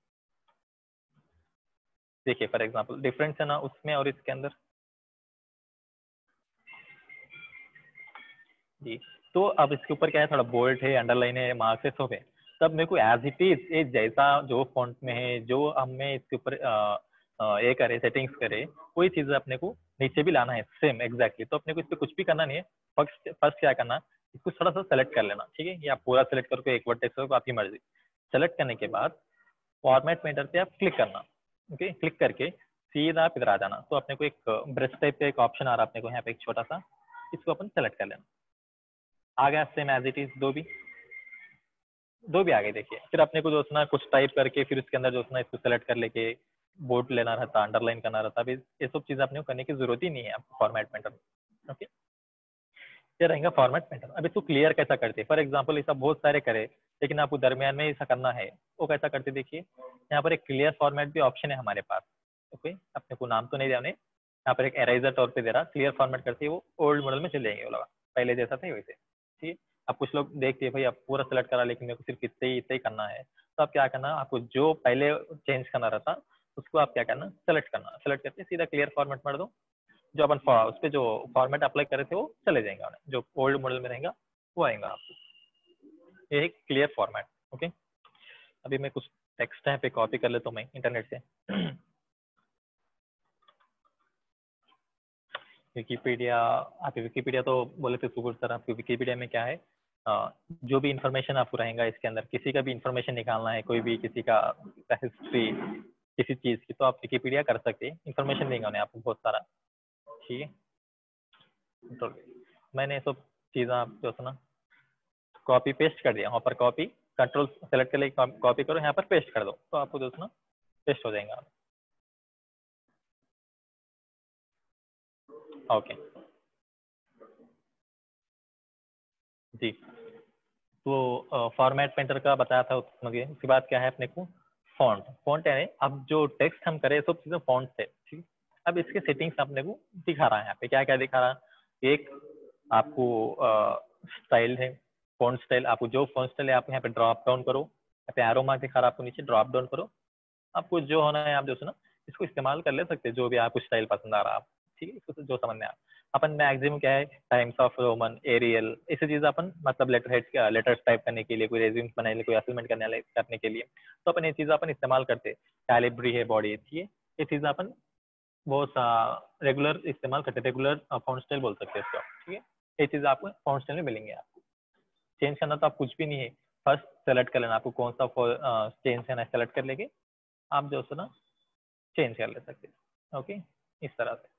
देखिए फॉर एग्जांपल डिफरेंस है ना उसमें और इसके अंदर जी। तो अब इसके ऊपर क्या है, थोड़ा बोल्ड है, अंडरलाइन है, मार्क्स है, सब है। तब मेरे को एज इट इज ये जैसा जो फॉन्ट में है, जो हमें इसके ऊपर ये करे सेटिंग्स करे, वही चीज़ अपने को नीचे भी लाना है सेम एग्जैक्टली। तो अपने को इस पर कुछ भी करना नहीं है। फर्स्ट फर्स्ट क्या करना, इसको थोड़ा सा सेलेक्ट कर लेना, ठीक है। या पूरा सेलेक्ट करके एक वर्ड टेक्स्ट आपकी मर्जी। सेलेक्ट करने के बाद फॉर्मेट पेंटर पे आप क्लिक करना, ओके। क्लिक करके सीधा आप इधर आ जाना, तो अपने को एक ब्रश टाइप का एक ऑप्शन आ रहा है अपने को यहाँ पे एक छोटा सा, इसको अपन सेलेक्ट कर लेना। आ गया सेम एज इट इज, दो भी दो भी आ गए देखिए। फिर अपने को जो ना कुछ टाइप करके फिर उसके अंदर जो ना इसको सेलेक्ट कर लेके बोल्ड लेना रहता, अंडरलाइन करना रहता, अभी ये सब चीज़ अपने को करने की जरूरत ही नहीं है आपको फॉर्मेट पेंटर, ओके। ये रहेगा फॉर्मेट पेंटर। अब इसको क्लियर कैसा करते हैं, फॉर एग्जाम्पल ऐसा बहुत सारे करे, लेकिन आपको दरमियान में ऐसा करना है, वो कैसा करते देखिए। यहाँ पर एक क्लियर फॉर्मेट भी ऑप्शन है हमारे पास, ओके। अपने को नाम तो नहीं देने, यहाँ पर एक एराइजर तौर पे दे रहा, क्लियर फॉर्मेट करते वो ओल्ड मॉडल में चले जाएंगे, वो लगा पहले जैसा था वैसे, ठीक है। अब कुछ लोग देखते हैं भाई आप पूरा सेलेक्ट करा लेकिन मेरे को सिर्फ इतना ही इतना ही करना है, तो आप क्या करना, आपको जो पहले चेंज करना रहता उसको आप क्या करना, सेलेक्ट करना, सेलेक्ट करके सीधा क्लियर फॉर्मेट मार दो। जो अपन उस पर जो फॉर्मेट अप्लाई करे थे वो चले जाएंगे, जो ओल्ड मॉडल में रहेगा वो आएगा आपको। ये है क्लियर फॉर्मेट, ओके। अभी मैं कुछ टेक्स्ट है पे कॉपी कर लेता हूँ मैं इंटरनेट से। विकीपीडिया, आप विकीपीडिया तो बोले थे सुकुर सर, आपकी विकीपीडिया में क्या है, आ, जो भी इंफॉर्मेशन आपको रहेगा इसके अंदर, किसी का भी इंफॉर्मेशन निकालना है, कोई भी किसी का हिस्ट्री किसी चीज़ की, तो आप विकीपीडिया कर सकते हैं, इंफॉर्मेशन देंगे उन्हें आपको बहुत सारा, ठीक है। तो मैंने सब चीज़ें आप जो है ना कॉपी पेस्ट कर दिया, वहाँ पर कॉपी कंट्रोल सेलेक्ट कर ले, कॉपी करो, यहाँ पर पेस्ट कर दो, तो आपको जो है ना पेस्ट हो जाएगा, ओके जी। तो फॉर्मेट पेंटर का बताया था मुझे। उसके बाद क्या है अपने को, फॉन्ट। फॉन्ट है अब जो टेक्स्ट हम करें सब चीज़ें फॉन्ट से, ठीक है। अब इसके सेटिंग्स अपने को दिखा रहा है, यहाँ पे क्या क्या दिखा रहा है, एक आपको स्टाइल है, फॉन्ट स्टाइल, आपको जो फॉन्ट स्टाइल है आप यहाँ पे ड्रॉप डाउन करो, यहाँ पे एरो मार्क दिखा रहा है आपको, नीचे ड्रॉप डाउन करो, आपको जो होना है आप जो है ना इसको इस्तेमाल कर ले सकते हैं, जो भी आपको स्टाइल पसंद आ रहा है आप, ठीक है, इसको जो समझ में आ अपन मैक्सिमम क्या है टाइम्स ऑफ रोमन, एरियल, ऐसी चीज अपन मतलब लेटर हेड लेटर्स टाइप करने के लिए, कोई रेज्यूम्स बनाने के लिए, कोई असाइनमेंट करने करने के लिए, तो अपन ये चीज अपन इस्तेमाल करते हैं। कैलिब्री है बॉडी, ठीक है, ये चीज अपन बहुत रेगुलर इस्तेमाल करते हैं, रेगुलर फॉन्ट स्टाइल बोल सकते हैं इसको, ठीक है। ये चीज आपको फॉन्ट स्टाइल में मिलेंगे। आपको चेंज करना तो आप कुछ भी नहीं है, फर्स्ट सेलेक्ट कर लेना, आपको कौन सा चेंज करना है सेलेक्ट कर लेके आप जो है ना चेंज कर ले सकते हैं। ओके, इस तरह से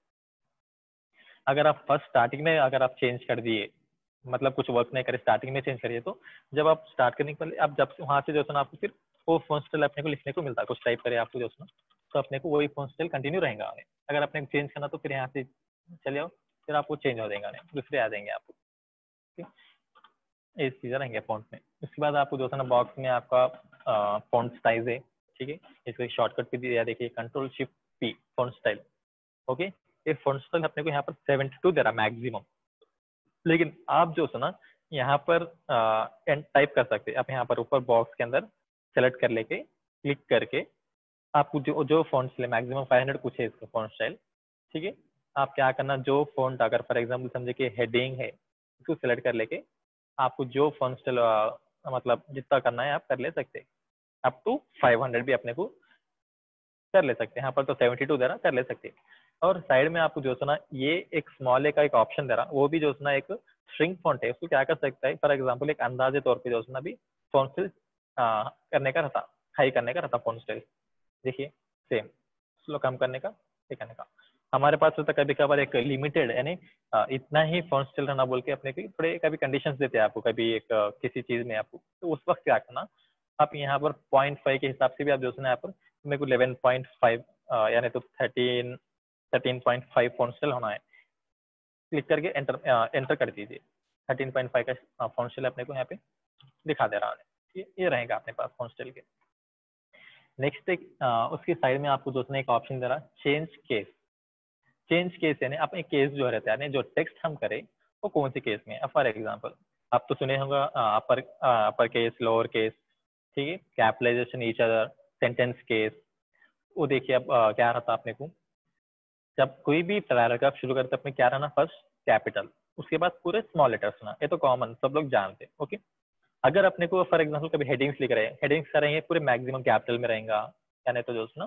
अगर आप फर्स्ट स्टार्टिंग में अगर आप चेंज कर दिए, मतलब कुछ वर्क नहीं करे स्टार्टिंग में चेंज करिए, तो जब आप स्टार्ट करने के पहले आप जब वहां से जो है ना आपको फिर वो फॉन्ट स्टाइल अपने को लिखने को मिलता है, कुछ टाइप करे आपको जो है ना, तो अपने को वही फॉन्ट स्टाइल कंटिन्यू रहेगा आगे। अगर आपने चेंज करना तो फिर यहाँ से चले जाओ, फिर आपको चेंज हो जाएगा, दूसरे आ जाएंगे आपको, ठीक है, ये चीज़ें रहेंगे फॉन्ट में। उसके बाद आपको जो है ना बॉक्स में आपका फॉन्ट साइज है, ठीक है, इसको एक शॉर्टकट भी दिया, देखिए control shift P font style. Okay, ये फॉन्ट स्टाइल अपने को यहाँ पर सेवेंटी टू दे रहा मैक्सिमम, लेकिन आप जो है ना यहाँ पर एंड टाइप कर सकते हैं। आप यहाँ पर ऊपर बॉक्स के अंदर सेलेक्ट कर लेके क्लिक करके आपको जो जो font style maximum five hundred कुछ है इसका फॉन्ट स्टाइल, ठीक है, आप क्या करना, जो फॉन्ट अगर फॉर एग्जांपल समझे कि हेडिंग है इसको सेलेक्ट कर लेके आपको जो फॉन्ट स्टाइल मतलब जितना करना है आप कर ले सकते हैं, अप टू फाइव हंड्रेड भी अपने को कर ले सकते हैं। यहाँ पर तो सेवेंटी टू दे रहा कर ले सकते हैं। और साइड में आपको जो है ना ये एक स्मॉल ए का एक ऑप्शन दे रहा, वो भी जो है ना एक श्रिंक फॉन्ट है, उसको क्या कर सकता है, फॉर एग्जांपल एक अंदाजे तौर पे जो है ना भी फॉन्ट स्टाइल करने का रहता, हाई करने का रहता फॉन्ट स्टाइल, देखिए सेम स्लो कम करने का, ये करने का। हमारे पास होता कभी कभार एक लिमिटेड यानी इतना ही फॉन्ट स्टाइल रहना बोल के अपने को थोड़े कभी कंडीशंस देते हैं आपको, कभी एक किसी चीज में आपको, तो उस वक्त क्या करना, आप यहाँ पर पॉइंट फाइव के हिसाब से भी आप जो है ना यहाँ पर मेरे को इलेवन पॉइंट फाइव यानी तो thirteen thirteen point five font style होना है, क्लिक करके एंटर एंटर कर दीजिए। थर्टीन पॉइंट फाइव का फॉन्ट स्टाइल अपने को यहाँ पे दिखा दे रहा है, ये ये रहेगा अपने पास फॉन्ट स्टाइल के। नेक्स्ट एक उसकी साइड में आपको जो एक ऑप्शन दे रहा है चेंज केस। चेंज केस यानी अपने केस जो रहता है यानी जो टेक्स्ट हम करें वो कौन से केस में है। फॉर एग्जांपल आप तो सुने होंगे upper upper case, lower case, ठीक है, capitalisation, each other, sentence case. वो देखिए अब आ, क्या रहता अपने को, जब कोई भी पैराग्राफ शुरू करते अपने क्या रहना, फर्स्ट कैपिटल, उसके बाद पूरे स्मॉल लेटर्स ना, ये तो कॉमन सब लोग जानते हैं। ओके, अगर अपने को फॉर एग्जांपल कभी हेडिंग्स लिख रहे हैं, हेडिंग्स करेंगे पूरे मैक्सिमम कैपिटल में रहेगा, यानी तो जो ना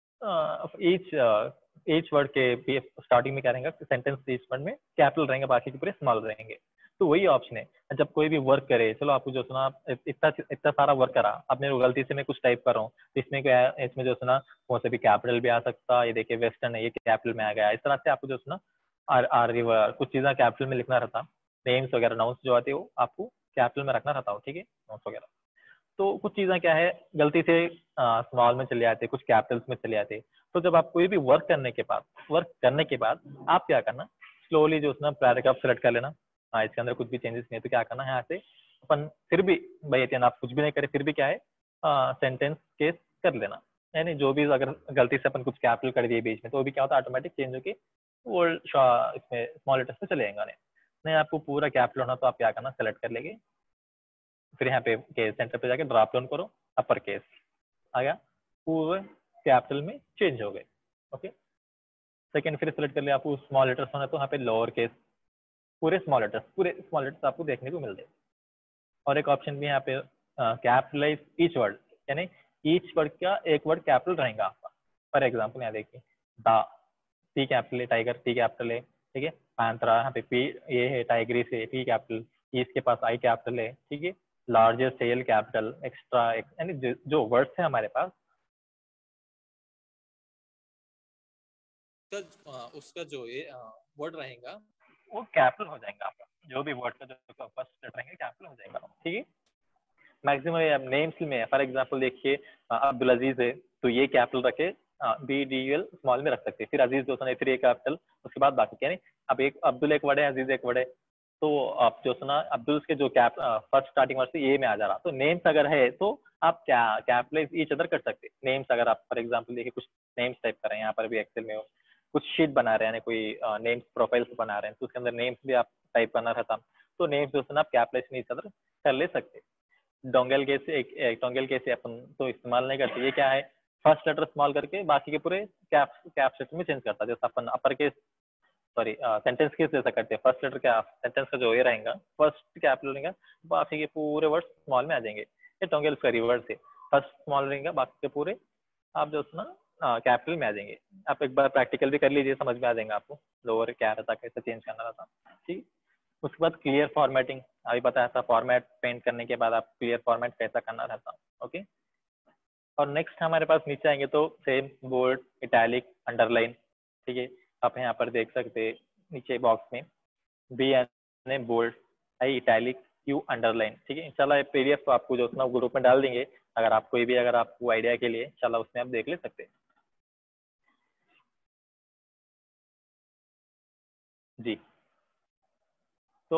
ईच ईच वर्ड के स्टार्टिंग में क्या रहेगा, सेंटेंस ईच वर्ड में कैपिटल रहेंगे, बाकी के पूरे स्मॉल रहेंगे। तो वही ऑप्शन है जब कोई भी वर्क करे, चलो आपको जो सुना इतना इतना सारा वर्क करा, अब मेरे गलती से मैं कुछ टाइप कर रहा हूँ, तो इसमें क्या है, इसमें जो सुना कौन से भी कैपिटल भी आ सकता, ये देखिए वेस्टर्न है ये कैपिटल में आ गया, इस तरह से आपको जो सुना आर आर रिवर कुछ चीज़ें कैपिटल में लिखना रहता, नेम्स वगैरह नाउंस जो आते हो आपको कैपिटल में रखना रहता हो, ठीक है, नाउंस वगैरह। तो कुछ चीज़ें क्या है गलती से स्मॉल में चले आते, कुछ कैपिटल्स में चले आते। तो जब आप कोई भी वर्क करने के बाद वर्क करने के बाद आप क्या करना, स्लोली जो उसना पैराग्राफ सेलेक्ट कर लेना, हाँ इसके अंदर कुछ भी चेंजेस नहीं है तो क्या करना है, यहाँ से अपन फिर भी भाई इतना आप कुछ भी नहीं करे फिर भी क्या है सेंटेंस केस कर लेना, यानी जो भी अगर गलती से अपन कुछ कैपिटल कर दिए बीच में तो वो भी क्या होता है ऑटोमेटिक चेंज होकर वो इसमें स्मॉल लेटर्स में चले जाएंगे। नहीं आपको पूरा कैपिटल होना तो आप क्या करना, सेलेक्ट कर लेंगे, फिर यहाँ पे केस सेंटर पे जाके ड्रॉप डाउन करो, अपर केस आ गया, पूरे कैपिटल में चेंज हो गए। ओके, सेकंड फिर सेलेक्ट कर लिया, आपको स्मॉल लेटर्स होना तो यहाँ पे लोअर केस, पूरे स्मॉल लेटर्स पूरे स्मॉल लेटर्स आपको देखने को मिल जाए। और एक ऑप्शन भी यहाँ पे कैपिटलाइज ईच वर्ड, यानी ईच वर्ड का एक वर्ड कैपिटल रहेगा आपका। फॉर एग्जाम्पल यहाँ देखिए द, टी कैपिटल है, टाइगर टी कैपिटल है, ठीक है, पैंथरा यहाँ पे पी ये है, टाइग्रिस है टी कैपिटल, इसके पास आई कैपिटल है, ठीक है, लार्जेस्ट एल कैपिटल, एक्स्ट्रा यानी जो वर्ड्स है हमारे पास उसका, उसका जो ये वर्ड रहेगा वो कैपिटल हो जाएगा आपका, जो भी वर्ड का जो फर्स्ट लेटर रहेंगे कैपिटल हो जाएगा, ठीक है। मैक्सिमम नेम्स में फॉर एग्जांपल देखिए अब्दुल अजीज है तो ये कैपिटल रखे, बी डी एल स्मॉल में रख सकते हैं, फिर अजीज दोस्तों ने फिर ये कैपिटल, उसके बाद बाकी क्या नहीं। अब एक अब्दुल एक वर्ड है, अजीज एक वर्ड है, तो आप जो सुना अब्दुल के जो कैप फर्स्ट स्टार्टिंग वर्ड से ये में आ जा रहा, तो नेम्स अगर है तो आप क्या कैपिटलाइज ईच अदर कर सकते हैं। नेम्स अगर आप फॉर एग्जांपल देखिए कुछ नेम्स टाइप कर रहे हैं यहाँ पर भी एक्सेल में हो, कुछ शीट बना रहे हैं, कोई नेम्स प्रोफाइल्स बना रहे हैं तो उसके अंदर नेम्स भी आप टाइप करना रहता, तो नेम्स जो है ना आप कैपिटलाइजेशन इस तरह कर ले सकते। डोंगल केस एक, एक डोंगल केस अपन तो इस्तेमाल नहीं करते। ये क्या है, फर्स्ट लेटर स्मॉल करके बाकी के पूरे कैप कैप सेट में चेंज करता है। जैसे अपन upper case sorry sentence case जैसा करते हैं, फर्स्ट लेटर क्या सेंटेंस का जो ये रहेगा फर्स्ट कैपिटल रहेगा, बाकी के पूरे वर्ड स्मॉल में आ जाएंगे। ये डोंगल का रिवर्स है, फर्स्ट स्मॉल रहेगा बाकी के पूरे आप जो है ना कैपिटल में आ जाएंगे। आप एक बार प्रैक्टिकल भी कर लीजिए, समझ में आ जाएगा आपको लोअर क्या रहता, कैसे चेंज करना रहता। ठीक, उसके बाद क्लियर फॉर्मेटिंग अभी बताया था, फॉर्मेट पेंट करने के बाद आप क्लियर फॉर्मेट कैसा करना रहता। ओके, और नेक्स्ट हमारे पास नीचे आएंगे तो सेम बोल्ड, इटैलिक, अंडरलाइन। ठीक है, आप यहाँ पर देख सकते हैं नीचे बॉक्स में B N bold, I italic, U underline. ठीक है, इंशाल्लाह ये पीडीएफ आपको जो है ग्रुप में डाल देंगे, अगर आप कोई भी अगर आपको आइडिया के लिए इंशाल्लाह उसमें आप देख ले सकते हैं। जी, तो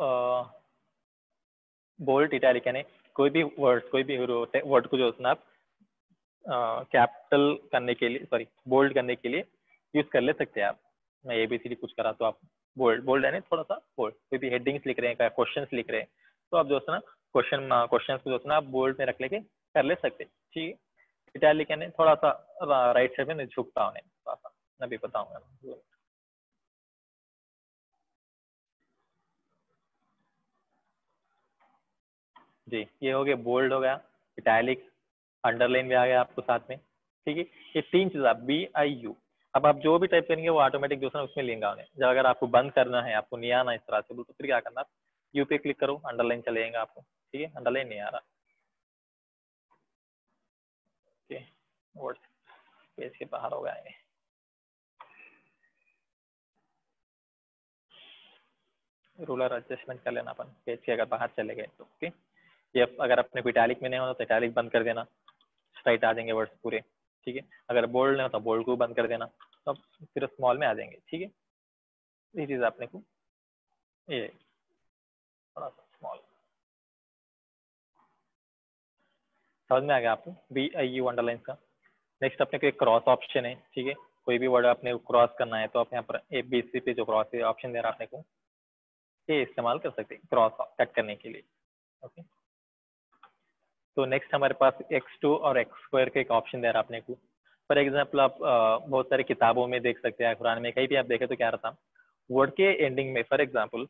बोल्ड इटैलिक यानी कोई भी वर्ड कोई भी वर्ड को जो है ना आप कैपिटल करने के लिए सॉरी बोल्ड करने के लिए यूज कर ले सकते हैं आप। मैं ए बी सी डी कुछ करा तो आप बोल्ड बोल्ड यानी थोड़ा सा बोल्ड, कोई भी हेडिंग्स लिख रहे हैं, क्वेश्चंस लिख रहे हैं, तो आप जो है ना क्वेश्चन क्वेश्चंस को जो है ना आप बोल्ड में रख लेके कर ले सकते हैं। ठीक है, इटैलिक यानी थोड़ा सा राइट साइड में झुकता होने, थोड़ा सा मैं भी बताऊंगा। जी, ये हो गया बोल्ड हो गया, इटैलिक, अंडरलाइन भी आ गया आपको साथ में। ठीक है, ये तीन चीज आप बी आई यू, अब आप जो भी टाइप करेंगे वो ऑटोमेटिक जो है ना उसमें लेंगे आने। जब अगर आपको बंद करना है, आपको नहीं आना इस तरह से तो फिर क्या करना, आप यू पे क्लिक करो, अंडरलाइन चले जाएगा आपको। ठीक है, अंडरलाइन नहीं आ रहा। ओके, वर्ड पेज के बाहर हो गया है। रूलर एडजस्टमेंट कर लेना अपन पेज के अगर बाहर चले गए तो। ओके, ये अगर अपने को इटैलिक में नहीं होना तो इटैलिक बंद कर देना, स्ट्राइट आ जाएंगे वर्ड्स पूरे। ठीक है, अगर बोल्ड नहीं हो तो बोल्ड को बंद कर देना, तो फिर स्मॉल में आ जाएंगे। ठीक है, ये चीज आपने को ये थोड़ा सा स्मॉल समझ में आ गया आपको बी आई यू अंडरलाइन का। नेक्स्ट अपने को एक क्रॉस ऑप्शन है। ठीक है, कोई भी वर्ड आपने क्रॉस करना है तो आप यहाँ पर ए बी सी पे जो क्रॉस है ऑप्शन दे रहा है आपने को, ये इस्तेमाल कर सकते हैं क्रॉस कट करने के लिए। ओके, तो नेक्स्ट हमारे पास एक्स टू और एक्स स्क्वायर का एक ऑप्शन दे रहा है आपने को। फॉर एग्जाम्पल आप अ, बहुत सारी किताबों में देख सकते हैं, कुरान में कहीं भी आप देखें तो क्या रहता, वर्ड के एंडिंग में फॉर एग्जाम्पल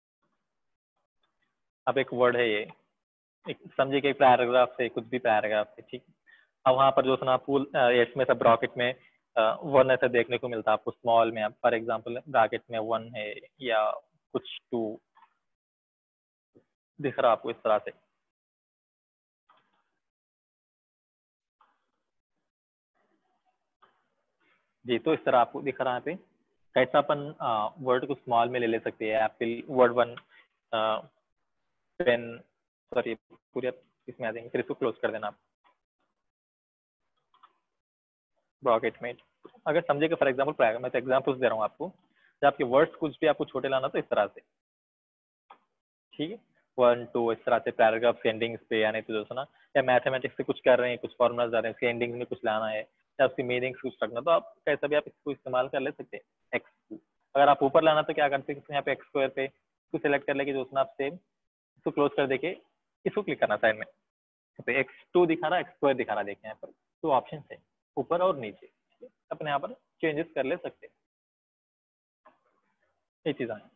अब एक वर्ड है ये, एक समझिए कि पैराग्राफ से कुछ भी पैराग्राफ है। ठीक, अब वहाँ पर जो है ना आपको इसमें सब ब्रैकेट में वन ऐसा देखने को मिलता है आपको स्मॉल में। अब फॉर एग्जांपल ब्रैकेट में वन है या कुछ टू दिख रहा आपको इस तरह से। जी, तो इस तरह आपको दिख रहा है पे कैसा अपन वर्ड को स्मॉल में ले ले सकते हैं। Apple word one pen sorry पूरे इसमें आ जाएंगे, फिर इसको क्लोज कर देना आप ब्रैकेट में। अगर समझे कि फॉर एग्जाम्पल मैं तो एग्जाम्पल्स दे रहा हूँ आपको, जब आपके वर्ड्स कुछ भी आपको छोटे लाना तो इस तरह से। ठीक है, वन टू इस तरह से पैराग्राफ के एंडिंग्स पे, यानी तो जो है ना या मैथमेटिक्स से कुछ कर रहे हैं, कुछ फॉर्मूलाज आ रहे हैं, उसके एंडिंग में कुछ लाना है या उसकी मीनिंग्स कुछ रखना, तो आप कैसा भी आप इसको इस्तेमाल कर ले सकते हैं। एक्स टू अगर आप ऊपर लाना तो क्या करते हैं, यहाँ पे एक्स स्क्वायर पे इसको सेलेक्ट कर लेके जो है ना आप सेम इसको क्लोज कर देके इसको क्लिक करना साइड में, तो एक्स टू दिखा रहा है, एक्स स्क्वायर दिखा रहा है, देखें यहाँ पर तो ऑप्शन है ऊपर और नीचे। ठीक है, अपने यहाँ पर चेंजेस कर ले सकते हैं, ये चीज़ आए।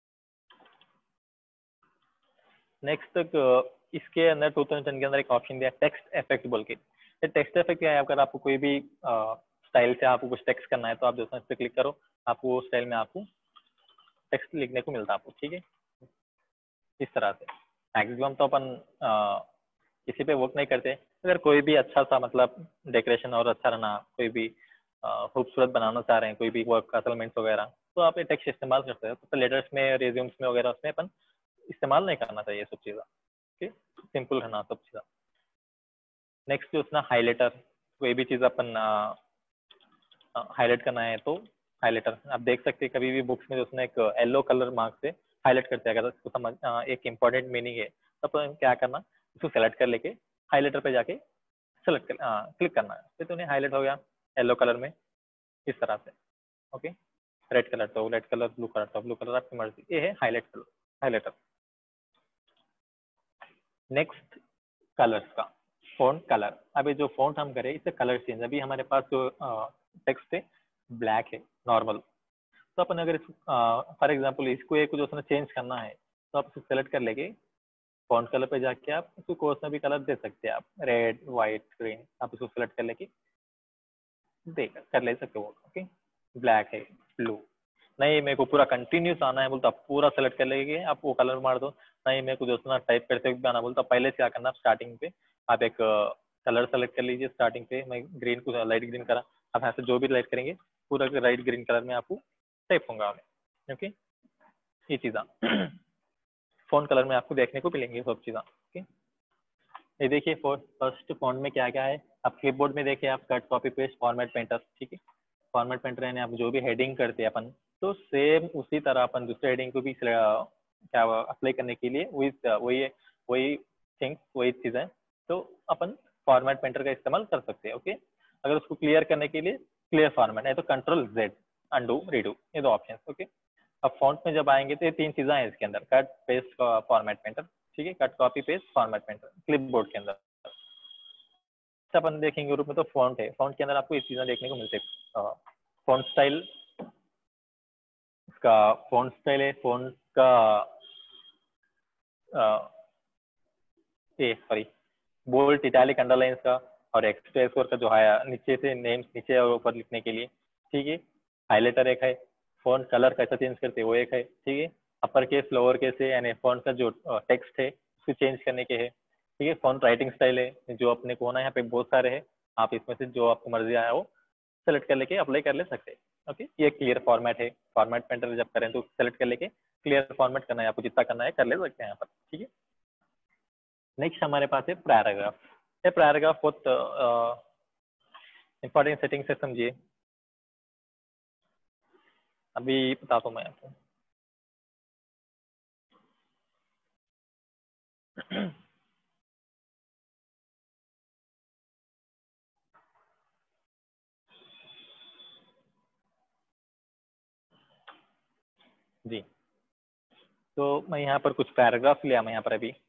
नेक्स्ट तक इसके अंदर टू थाउजेंड के अंदर एक ऑप्शन दिया टेक्स्ट इफेक्ट बोल के। ये टेक्स्ट इफेक्ट क्या है, अगर आपको कोई भी स्टाइल से आपको कुछ टेक्स्ट करना है तो आप जो है इस पर क्लिक करो, आपको वो स्टाइल में आपको टेक्स्ट लिखने को मिलता है आपको। ठीक है, इस तरह से मैक्सिमम तो अपन किसी पे वर्क नहीं करते। अगर कोई भी अच्छा सा मतलब डेकोरेशन और अच्छा रहना, कोई भी खूबसूरत बनाना चाह रहे हैं, कोई भी वर्क असाइनमेंट्स वगैरह, तो आप ये टेक्स्ट इस्तेमाल करते हैं। तो लेटर्स में, रेज्यूम्स में वगैरह उसमें अपन इस्तेमाल नहीं करना चाहिए सब चीज़ें। ठीक, सिंपल रहना सब चीज़। नेक्स्ट जो ना हाईलाइटर, कोई भी चीज़ अपन हाईलाइट करना है तो हाईलाइटर आप देख सकते हैं कभी भी बुक्स में जो उसने एक येलो कलर मार्क से हाईलाइट करते हैं, अगर उसको समझ आ, एक इंपॉर्टेंट मीनिंग है तो अपन क्या करना, उसको सेलेक्ट कर लेके हाईलाइटर पे जाके सेलेक्ट कर क्लिक करना है, फिर तो उन्हें हाईलाइट हो गया येलो कलर में इस तरह से। ओके, रेड कलर तो रेड कलर, ब्लू कलर तो ब्लू कलर, आपकी मर्जी, ये है highlight colour highlighter. Next colours का, फॉन्ट कलर। अभी जो फॉन्ट हम करें इससे कलर चेंज। अभी हमारे पास जो टेक्स्ट है ब्लैक है नॉर्मल, तो अपन अगर फॉर एग्जांपल इसको एक जो उसने चेंज करना है तो आप इसको सेलेक्ट कर लेंगे, फॉन्ट कलर पे जाके आप इसको कोर्स में भी कलर दे सकते हैं, आप रेड वाइट ग्रीन आप इसको सेलेक्ट कर लेके दे कर ले सकते हो। ओके, ब्लैक है, ब्लू। नहीं मेरे को पूरा कंटिन्यूस आना है बोलते आप पूरा सेलेक्ट कर लेंगे, आप वो कलर मार दो। नहीं मेरे को जो ना टाइप करते हुए आना बोलता पहले से क्या करना, स्टार्टिंग पे आप एक कलर सेलेक्ट कर लीजिए। स्टार्टिंग पे मैं ग्रीन को लाइट ग्रीन करा, आप यहाँ से जो भी लाइट करेंगे पूरा लाइट ग्रीन कलर में आपको टाइप होगा। ओके, ये चीज़ा फोन कलर में आपको देखने को मिलेंगे सब चीज़ा। ओके, ये देखिए फर्स्ट फॉन्ट में क्या क्या है। आप क्लिपबोर्ड में देखिए, आप cut copy paste format painter, ठीक है। फॉर्मेट पेंटर यानी आप जो भी हेडिंग करते हैं अपन, तो सेम उसी तरह अपन दूसरे हेडिंग को भी क्या अप्लाई करने के लिए वही वही वही थिंग्स वही चीज़ें, तो अपन फॉर्मेट पेंटर का इस्तेमाल कर सकते हैं। ओके, अगर उसको क्लियर करने के लिए क्लियर फॉर्मेट है तो कंट्रोल जेड, अंडू रीडू, ये दो ऑप्शन। ओके, अब फॉन्ट में जब आएंगे तो ये तीन चीज़ें हैं इसके अंदर, कट पेस्ट फॉर्मेट पेंटर, ठीक है, cut copy paste format painter clipboard के अंदर। अपन देखेंगे ग्रुप में तो फॉन्ट है, फॉन्ट के अंदर आपको ये चीज़ें देखने को मिलते हैं। फॉन्ट स्टाइल, इसका फॉन्ट स्टाइल है, फॉन्ट का a sorry bold italic underline का, और एक्स्ट्रा स्कोर का जो है नीचे से नेम्स नीचे और ऊपर लिखने के लिए, ठीक है। हाईलाइटर एक है, फॉन्ट कलर कैसा चेंज करते हैं वो एक है, ठीक है। अपर केस लोअर केस है यानी फॉन्ट का जो टेक्स्ट है उसको चेंज करने के है, ठीक है। फॉन्ट राइटिंग स्टाइल है जो अपने को होना है, यहाँ पे बहुत सारे हैं, आप इसमें से जो आपको मर्जी आया वो सेलेक्ट कर लेके अप्लाई कर ले सकते हैं। ओके, ये क्लियर फॉर्मेट है, फॉर्मेट पेंटर जब करें तो सेलेक्ट कर लेके क्लियर फॉर्मेट करना है, आपको जितना करना है कर ले सकते हैं यहाँ पर, ठीक है। नेक्स्ट हमारे पास है पैराग्राफ। ये पैराग्राफ बहुत इंपॉर्टेंट सेटिंग से समझिए, अभी बताता हूँ मैं आपको। जी, तो मैं यहाँ पर कुछ पैराग्राफ लिया मैं यहाँ पर अभी।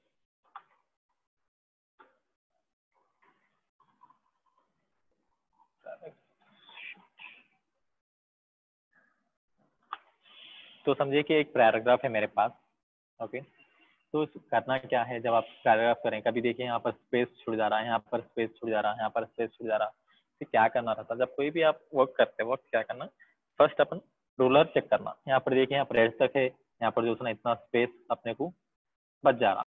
तो समझिए कि एक पैराग्राफ है मेरे पास। ओके, तो करना क्या है, जब आप पैराग्राफ करें कभी देखिए यहाँ पर स्पेस छूट जा रहा है, यहाँ पर स्पेस छूट जा रहा है, यहाँ पर स्पेस छूट जा रहा है, तो क्या करना रहता है जब कोई भी आप वर्क करते वक्त, क्या करना, फर्स्ट अपन रूलर चेक करना। यहाँ पर देखिए यहाँ पर एज तक है, यहाँ पर जो है ना इतना स्पेस अपने को बच जा रहा।